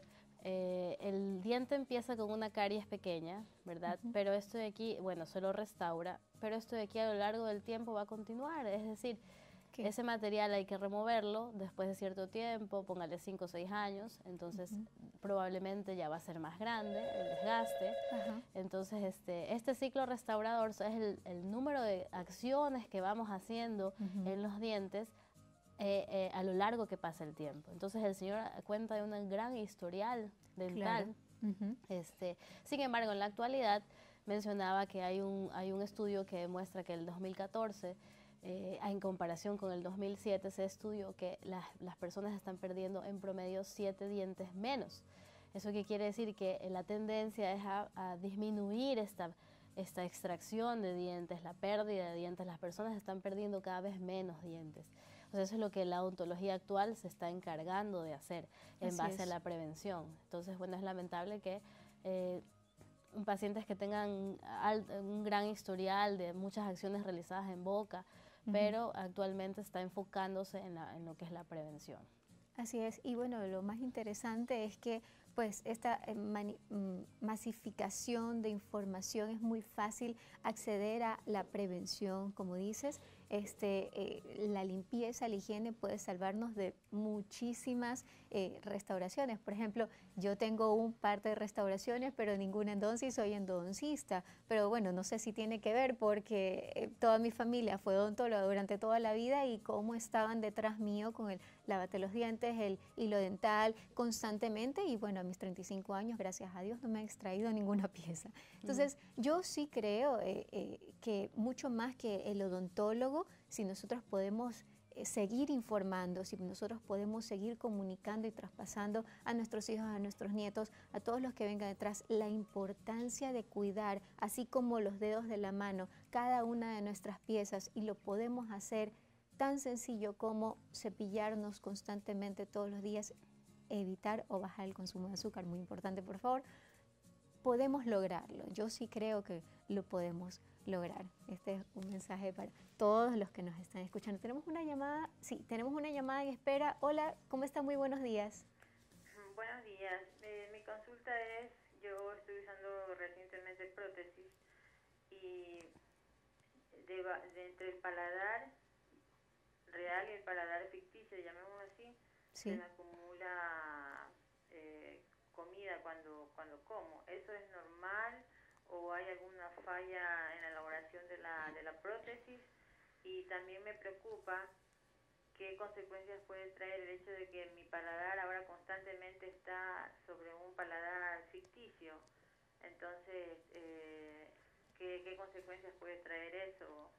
el diente empieza con una caries pequeña, ¿verdad? Pero esto de aquí, bueno, se lo restaura, pero esto de aquí a lo largo del tiempo va a continuar. Es decir, ese material hay que removerlo después de cierto tiempo, póngale 5 o 6 años, entonces probablemente ya va a ser más grande el desgaste. Entonces este ciclo restaurador es el número de acciones que vamos haciendo en los dientes a lo largo que pasa el tiempo. Entonces el señor cuenta de un gran historial dental. Sin embargo, en la actualidad mencionaba que hay un estudio que demuestra que el 2014, en comparación con el 2007, se estudió que las personas están perdiendo en promedio 7 dientes menos. ¿Eso qué quiere decir? Que la tendencia es a disminuir esta extracción de dientes, la pérdida de dientes. Las personas están perdiendo cada vez menos dientes. Entonces eso es lo que la odontología actual se está encargando de hacer en base a la prevención. Entonces, bueno, es lamentable que pacientes que tengan un gran historial de muchas acciones realizadas en boca, pero actualmente está enfocándose en lo que es la prevención. Así es, y bueno, lo más interesante es que pues esta masificación de información, es muy fácil acceder a la prevención, como dices. La limpieza, la higiene puede salvarnos de muchísimas restauraciones. Por ejemplo, yo tengo un par de restauraciones, pero ninguna endodoncia, soy endodoncista. Pero bueno, no sé si tiene que ver porque toda mi familia fue odontóloga durante toda la vida, y cómo estaban detrás mío con el lávate los dientes, el hilo dental constantemente, y bueno, a mis 35 años, gracias a Dios, no me han extraído ninguna pieza. Entonces, yo sí creo que mucho más que el odontólogo, si nosotros podemos seguir informando, si nosotros podemos seguir comunicando y traspasando a nuestros hijos, a nuestros nietos, a todos los que vengan detrás, la importancia de cuidar, así como los dedos de la mano, cada una de nuestras piezas, y lo podemos hacer tan sencillo como cepillarnos constantemente todos los días, evitar o bajar el consumo de azúcar, muy importante, por favor. Podemos lograrlo, yo sí creo que lo podemos lograr. Este es un mensaje para todos los que nos están escuchando. Tenemos una llamada, sí, tenemos una llamada en espera. Hola, ¿cómo está? Muy buenos días. Buenos días, mi consulta es, yo estoy usando recientemente prótesis, y entre el paladar real y el paladar ficticio, llamémoslo así, se me acumula comida cuando como. ¿Eso es normal o hay alguna falla en la elaboración de la prótesis? Y también me preocupa qué consecuencias puede traer el hecho de que mi paladar ahora constantemente está sobre un paladar ficticio. Entonces, ¿qué consecuencias puede traer eso?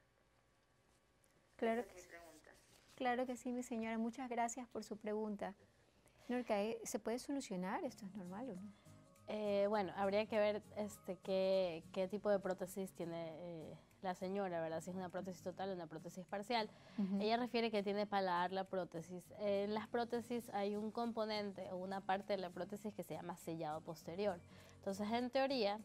Claro que sí. Claro que sí, mi señora. Muchas gracias por su pregunta. Norca, ¿se puede solucionar? ¿Esto es normal o no? Bueno, habría que ver qué tipo de prótesis tiene la señora, ¿verdad? Si es una prótesis total o una prótesis parcial. Ella refiere que tiene paladar la prótesis. En las prótesis hay un componente o una parte de la prótesis que se llama sellado posterior. Entonces, en teoría,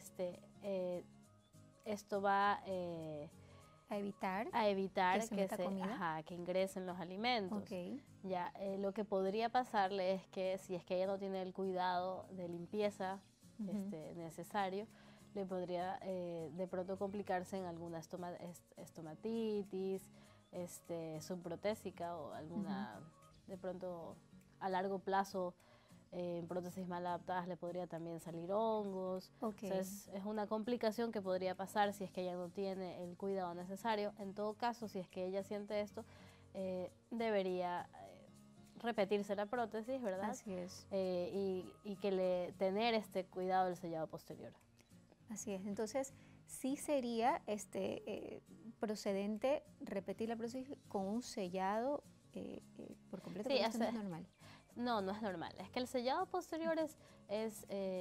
esto va a evitar que ingresen los alimentos. Okay. Ya, lo que podría pasarle es que si es que ella no tiene el cuidado de limpieza necesario, le podría de pronto complicarse en alguna estomatitis subprotésica, o alguna, de pronto a largo plazo, En prótesis mal adaptadas le podría también salir hongos. Okay. O sea, es una complicación que podría pasar si es que ella no tiene el cuidado necesario. En todo caso, si es que ella siente esto, debería repetirse la prótesis, ¿verdad? Así es. Y que tener este cuidado del sellado posterior. Así es. Entonces, sí sería procedente repetir la prótesis con un sellado por completo, sí, esto no es normal. No, no es normal. Es que el sellado posterior es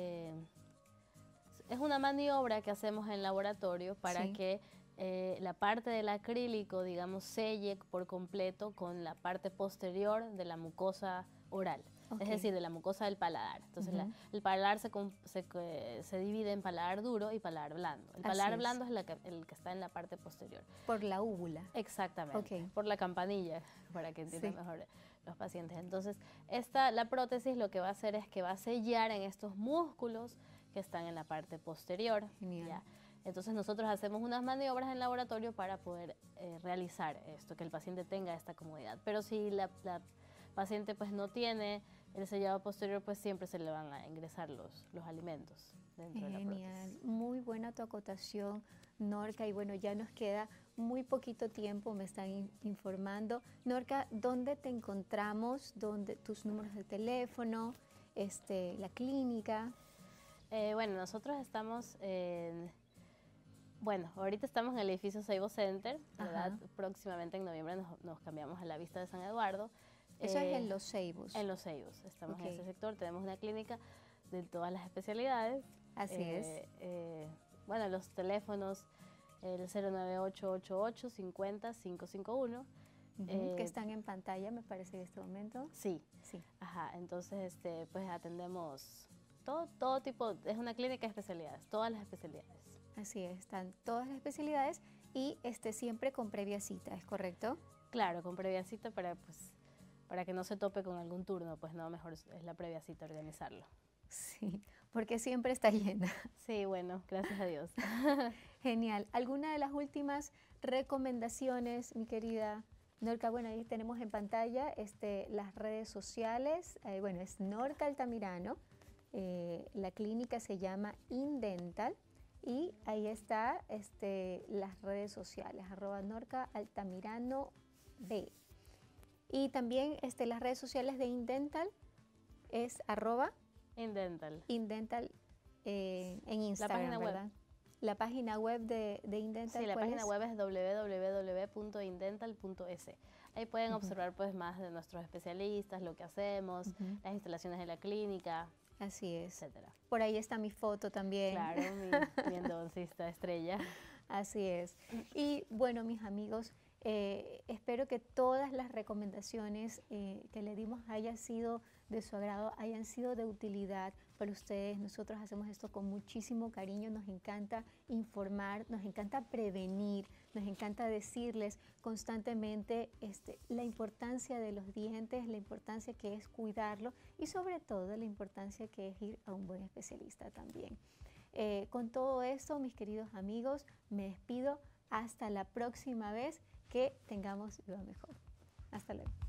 una maniobra que hacemos en laboratorio para que la parte del acrílico, digamos, selle por completo con la parte posterior de la mucosa oral. Es decir, de la mucosa del paladar. Entonces, el paladar se divide en paladar duro y paladar blando. El paladar blando es el que está en la parte posterior. Por la úvula. Exactamente, por la campanilla, para que entiendan mejor los pacientes. Entonces, la prótesis lo que va a hacer es que va a sellar en estos músculos que están en la parte posterior. Genial. ¿Ya? Entonces, nosotros hacemos unas maniobras en laboratorio para poder realizar esto, que el paciente tenga esta comodidad. Pero si la paciente pues no tiene el sellado posterior, pues siempre se le van a ingresar los alimentos dentro de la prótesis. Genial, muy buena tu acotación, Norca, y bueno, ya nos queda muy poquito tiempo, me están informando. Norca, ¿dónde te encontramos? ¿Dónde tus números de teléfono? La clínica. Bueno, nosotros estamos ahorita estamos en el edificio Seibo Center, ¿verdad? Próximamente en noviembre nos cambiamos a la Vista de San Eduardo. Eso es en Los Ceibos. En Los Ceibos, estamos en ese sector, tenemos una clínica de todas las especialidades. Así es. Bueno, los teléfonos, el 09888500551. Que están en pantalla, me parece, en este momento. Sí. Ajá, entonces pues atendemos todo tipo, es una clínica de especialidades, todas las especialidades. Así es, están todas las especialidades y siempre con previa cita, ¿es correcto? Claro, con previa cita para que no se tope con algún turno, pues no, mejor es la previa cita organizarlo. Sí, porque siempre está llena. Sí, bueno, gracias a Dios. Genial. ¿Alguna de las últimas recomendaciones, mi querida Norca? Bueno, ahí tenemos en pantalla las redes sociales. Bueno, es Norca Altamirano. La clínica se llama Indental. Y ahí está las redes sociales, @Norca Altamirano B. Y también las redes sociales de Indental es @Indental. Indental en Instagram, la página ¿verdad? web. La página web de Indental. Sí, la página web es www.indental.es. Ahí pueden observar pues más de nuestros especialistas, lo que hacemos, las instalaciones de la clínica. Así es. Etcétera. Por ahí está mi foto también. Claro, mi endodoncista estrella. Así es. Y bueno, mis amigos, espero que todas las recomendaciones que le dimos hayan sido de su agrado, hayan sido de utilidad para ustedes. Nosotros hacemos esto con muchísimo cariño, nos encanta informar, nos encanta prevenir, nos encanta decirles constantemente la importancia de los dientes, la importancia que es cuidarlo y sobre todo la importancia que es ir a un buen especialista también. Con todo esto, mis queridos amigos, me despido hasta la próxima vez que tengamos lo mejor. Hasta luego.